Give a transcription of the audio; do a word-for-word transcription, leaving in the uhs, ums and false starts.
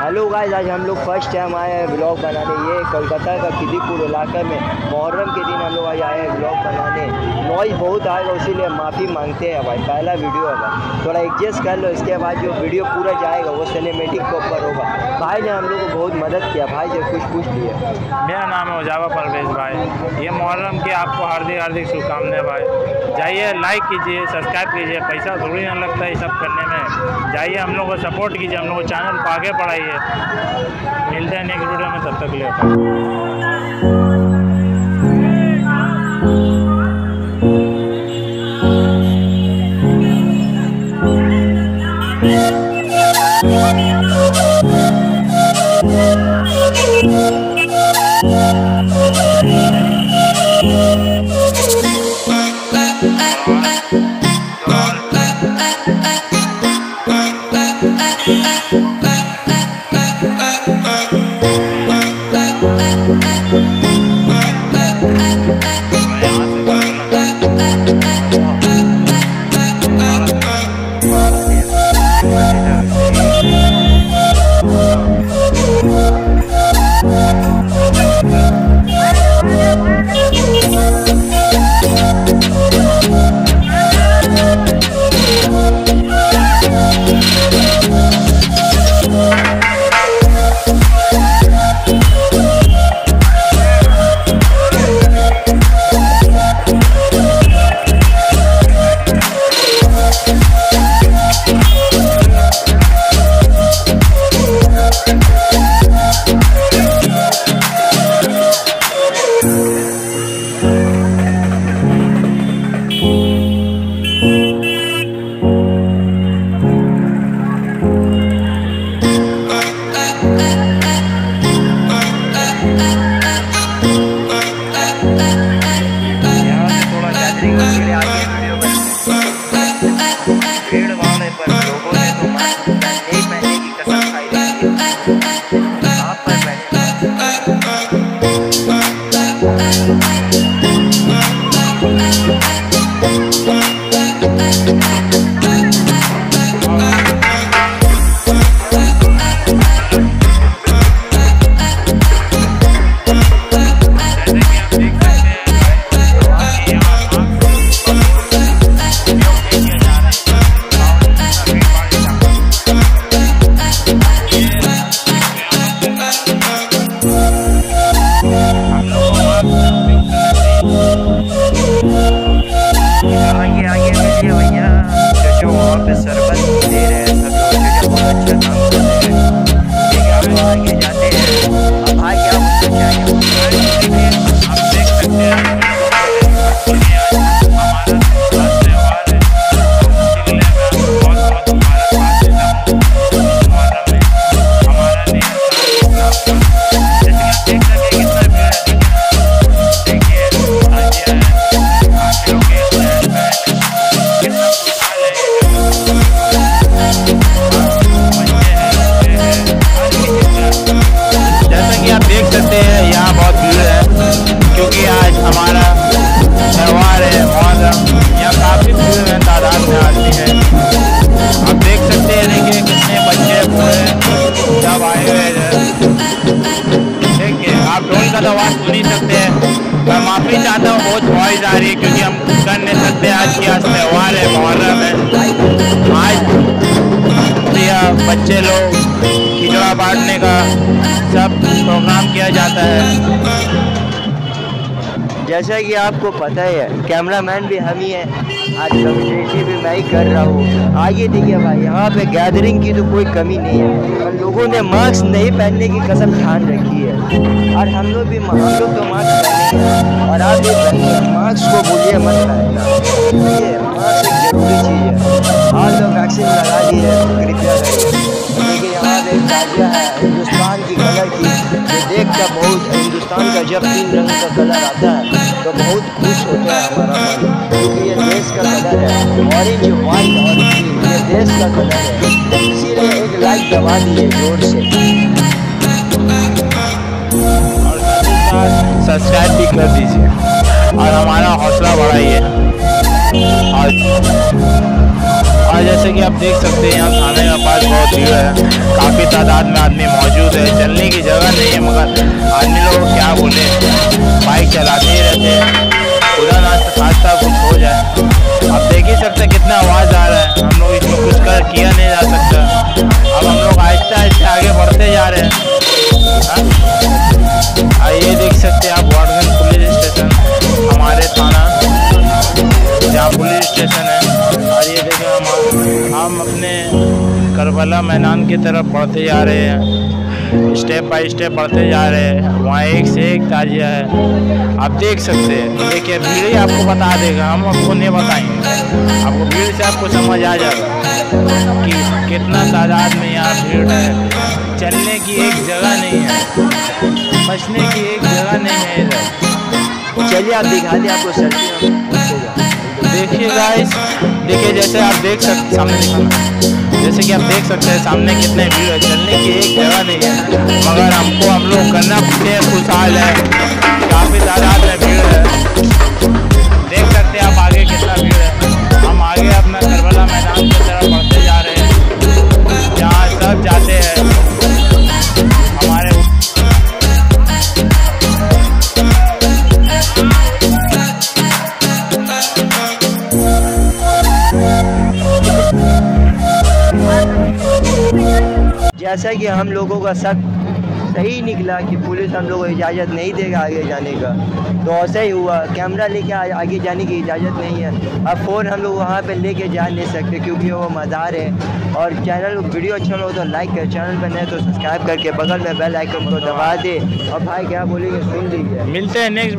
Hello guys, आज हम लोग फर्स्ट टाइम आए हैं ब्लॉग बनाने। ये कोलकाता का खिदीपुर इलाके में मुहर्रम के दिन हम लोग आज आए हैं ब्लॉग बनाने। नॉइज़ बहुत आएगा, इसीलिए माफ़ी मांगते हैं भाई। पहला वीडियो है भाई, थोड़ा एडजस्ट कर लो। इसके बाद जो वीडियो पूरा जाएगा वो सिनेमेटिक के ऊपर होगा। भाई ने हम लोग को बहुत मदद किया, भाई से कुछ पूछ लिया। मेरा नाम है उजावा परवेज भाई। ये मुहर्रम की आपको हार्दिक हार्दिक शुभकामनाएं भाई। जाइए, लाइक कीजिए, सब्सक्राइब कीजिए, पैसा थोड़ी ना लगता है ये सब करने में। जाइए, हम लोग को सपोर्ट कीजिए, हम लोग को चैनल को आगे बढ़ाइए। मिलते हैं नेक्स्ट वीडियो में, तब तक ले भीड़ वाले पर लोगों ने तो मास्क नहीं पहनने की कसम खाई थी। आप पर सरबत दे रहे हैं सब लोग, जो बहुत अच्छा काम कर रहे हैं। ठीक है, हम आगे जाते हैं। अब भाई क्या मुझसे चाहिए आप देख सकते हैं। यहाँ बहुत भीड़ है क्योंकि आज हमारा त्यौहार है मुहर्रम। यहाँ काफ़ी भीड़ है, तादाद में आदमी है। आप देख सकते हैं, देखिए कितने बच्चे पूरे सब आए हुए हैं। देखिए, आप ढोल का तो आवाज़ सुन ही सकते हैं। मैं माफ़ी चाहता हूँ, बहुत वॉइस आ रही है क्योंकि हम कर नहीं सकते। आज की आज त्यौहार है, मुहर्रम है। आज बच्चे लोग खिचड़ा बांटने का सब प्रोग्राम किया जाता है। जैसा कि आपको पता ही है, कैमरामैन भी हम ही हैं, आज कम्युनिटी भी मैं ही कर रहा हूँ। आगे देखिए भाई, यहाँ पे गैदरिंग की तो कोई कमी नहीं है, पर लोगों ने मास्क नहीं पहनने की कसम ठान रखी है। और हम लोग भी हम लोग तो मास्क पहने, और आप भी पहनिए। मास्क को बोलिए मत पहनना, देखिए मास्क एक जरूरी चीज़ है। आज लोग वैक्सीन लगा लिए है, कृपया करिए। देखिए, यहाँ पे एक ताजिया है हिंदुस्तान की कलर की, जो देख कर बहुत, हिंदुस्तान का जब तीन रंग का कलर आता है तो बहुत खुश होता है हमारा मन, क्योंकि ये देश का कलर है। ऑरेंज, वाइट और ग्रीन, ये देश का कलर है। इसीलिए एक लाइक दबा दिए जोर से, और सब्सक्राइब भी कर दीजिए और हमारा हौसला बढ़ाइए। और और जैसे कि आप देख सकते हैं यहाँ थाने के पास बहुत भीड़ है, काफ़ी तादाद में आदमी मौजूद है, चलने की जगह नहीं है, मगर आदमी लोग क्या बोले, बाइक चलाते ही रहते हैं, खुदा ना खास्ता कुछ हो जाए। आप देख ही सकते हैं कितना आवाज़ आ रहा है, हम लोग इसमें कुछ कर किया नहीं जा सकता। अब हम लोग आहिस्ता आहिस्ता आगे बढ़ते जा रहे हैं। आइए देख सकते हैं आप वाटगंज पुलिस स्टेशन, हमारे थाना जहाँ पुलिस स्टेशन है। और ये देखें हम हम अपने करबला मैदान की तरफ बढ़ते जा रहे हैं, स्टेप बाय स्टेप बढ़ते जा रहे हैं। वहाँ एक से एक ताजिया है, आप देख सकते हैं। देखिए भीड़ ही आपको बता देगा, हम आपको नहीं बताएंगे, आपको भीड़ से आपको समझ आ जाएगा कि कितना तादाद में यहाँ भीड़ है। चलने की एक जगह नहीं है, बचने की एक जगह नहीं है इधर। चलिए आप दिखा दें आपको सेल्फी। देखिए गाइस, देखिए जैसे आप देख सकते सामने दिखाना, जैसे कि आप देख सकते हैं सामने कितने भीड़ है, चलने की एक जगह नहीं है, मगर हमको हम लोग करना पड़ते हैं, खुशहाल है, काफ़ी तादाद में भीड़ है। देख सकते हैं आप आगे कितना भीड़ है। हम आगे अपना करबला मैदान की तरफ बढ़ते जा रहे हैं, जहाँ सब जाते हैं हमारे। जैसा कि हम लोगों का शक सही निकला कि पुलिस हम लोगों को इजाज़त नहीं देगा आगे जाने का, तो ऐसा ही हुआ। कैमरा लेके आगे जाने की इजाज़त नहीं है। अब फ़ोन हम लोग वहाँ पे लेके जा नहीं सकते क्योंकि वो मज़ार है। और चैनल वीडियो अच्छा हो तो लाइक कर, चैनल पर नए तो सब्सक्राइब करके बगल में बेल आइकन को दबा दे। और भाई क्या बोलेंगे सुन लीजिए। मिलते हैं नेक्स्ट